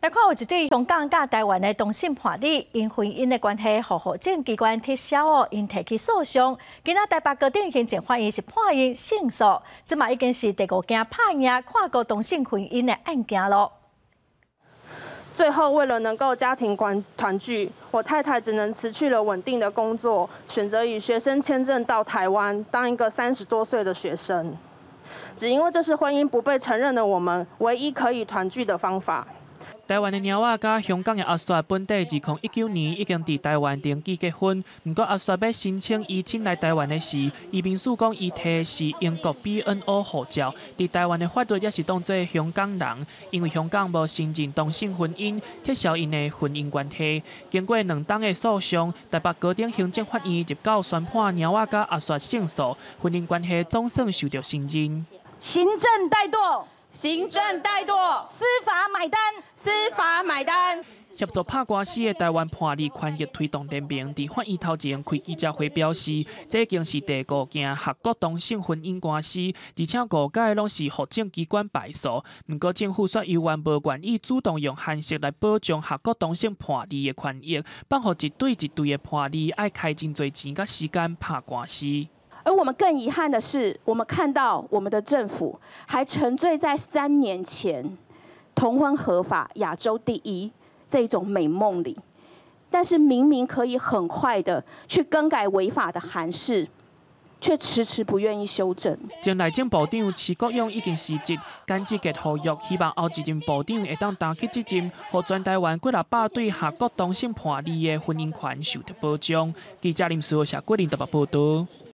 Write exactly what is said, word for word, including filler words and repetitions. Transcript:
来看有一对香港甲台湾的同性伴侣，因婚姻的关系，互法政机关撤销哦，因提起诉讼。今仔台北高等行政法院是判因胜诉，这嘛已经是第五件判赢跨国同性婚姻的案件咯。 最后，为了能够家庭团团聚，我太太只能辞去了稳定的工作，选择以学生签证到台湾当一个三十多岁的学生。只因为这是婚姻不被承认的我们唯一可以团聚的方法。 台湾的鸟仔甲香港的阿雪本地二零一九年已经伫台湾登记结婚，不过阿雪要申请移亲来台湾的时，移民署讲伊摕的是英国 B N O 护照，伫台湾的法律也是当作香港人，因为香港无承认同性婚姻，撤销因的婚姻关系。经过两档的诉讼，台北高等行政法院入告宣判鸟仔甲阿雪胜诉，婚姻关系总算受到承认。 行政怠惰。 行政怠惰， 司法买单， 司法买单。 协助拍官司的台湾判例权益推动联盟伫法院头前开记者会表示，这已经是第五件合国同性婚姻官司，而且五届拢是法政机关败诉。不过政府却依然无愿意主动用限式来保障合国同性判例的权益，放互一对一对的判例爱开真侪钱甲时间拍官司。 而我们更遗憾的是，我们看到我们的政府还沉醉在三年前同婚合法、亚洲第一这种美梦里，但是明明可以很快的去更改违法的函释，却迟迟不愿意修正。 前内政部长徐国勇已经辞职，简直嘅呼吁，希望后一任部长会当担起责任，让全台湾几六百对合国同性伴侣的婚姻权受到保障。记者林思豪、谢桂林台北报道。